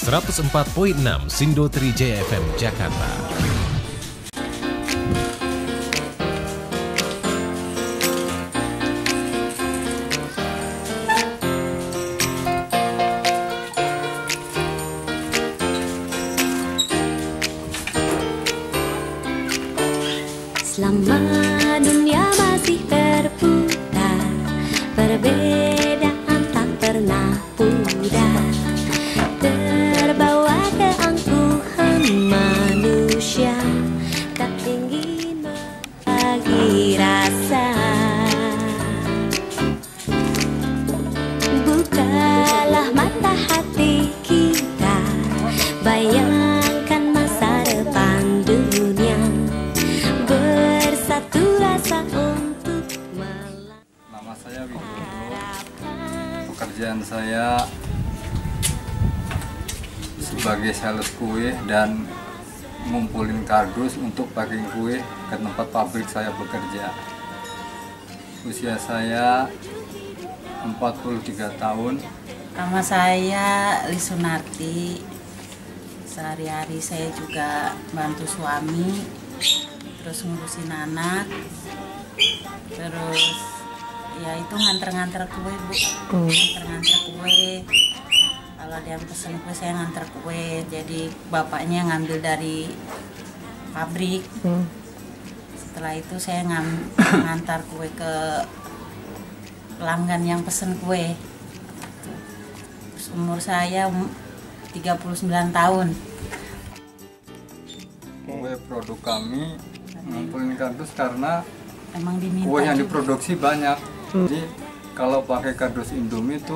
104.6 Sindo Trijaya FM Jakarta. Selama dunia masih berputar, perbedaan tak pernah pudar, terbawa keangkuhan manusia, tak ingin berbagi rasa. Bukalah mata hati kita, bayangkan masa depan dunia, bersatu rasa untuk melawan. Nama saya Widodo. Pekerjaan saya sebagai sales kue dan ngumpulin kardus untuk packing kue ke tempat pabrik saya bekerja. Usia saya 43 tahun. Nama saya Lisunarti. Sehari-hari saya juga bantu suami, terus ngurusin anak, terus ya itu nganter-nganter kue, Bu. Nganter-nganter kue. Kalau ada yang pesen kue saya nganter kue. Jadi bapaknya ngambil dari pabrik. Setelah itu saya ngantar kue ke pelanggan yang pesen kue. Umur saya 39 tahun. Kue produk kami ngumpulin kardus karena Emang diminta kue yang juga. diproduksi banyak. Jadi kalau pakai kardus Indomie itu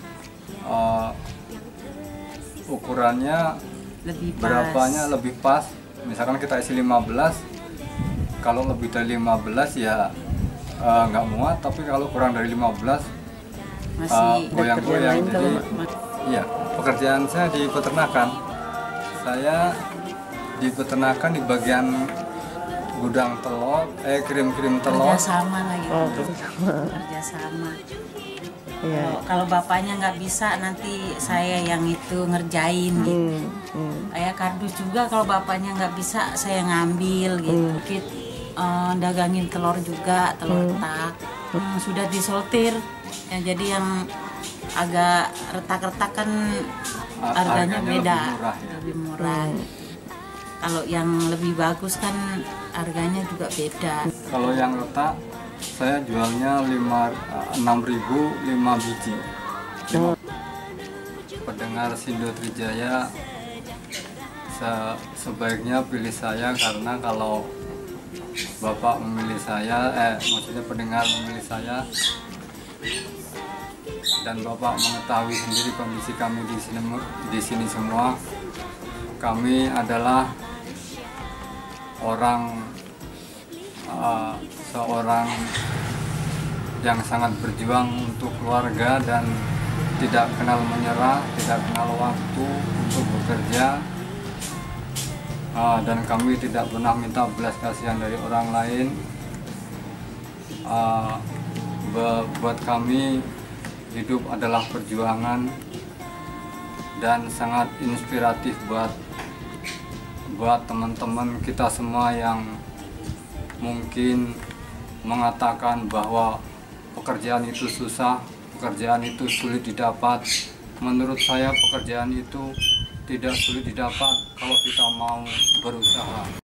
ukurannya Lebih pas. berapanya lebih pas. Misalkan kita isi 15, kalau lebih dari 15 ya nggak muat, tapi kalau kurang dari 15 Masih goyang-goyang. Jadi iya, pekerjaan saya di peternakan. Saya di peternakan di bagian gudang telur, kirim-kirim telur. kerja sama lagi. Kerja sama. Kalau bapaknya nggak bisa, nanti saya yang itu ngerjain gitu. Kayak kardus juga kalau bapaknya nggak bisa, saya ngambil gitu. Dagangin telur juga, telur retak. Sudah disortir. Jadi yang agak retak-retak kan harganya beda, lebih murah. Kalau yang lebih bagus kan harganya juga beda. Kalau yang retak saya jualnya 6.000 5 biji. Pendengar Sindo Trijaya sebaiknya pilih saya, karena kalau Bapak memilih saya, maksudnya pendengar memilih saya, dan Bapak mengetahui sendiri kondisi kami di sini semua, kami adalah seorang yang sangat berjuang untuk keluarga dan tidak kenal menyerah, tidak kenal waktu untuk bekerja, dan kami tidak pernah minta belas kasihan dari orang lain. Buat kami hidup adalah perjuangan dan sangat inspiratif buat teman-teman kita semua yang mungkin mengatakan bahwa pekerjaan itu susah, pekerjaan itu sulit didapat. Menurut saya pekerjaan itu tidak sulit didapat kalau kita mau berusaha.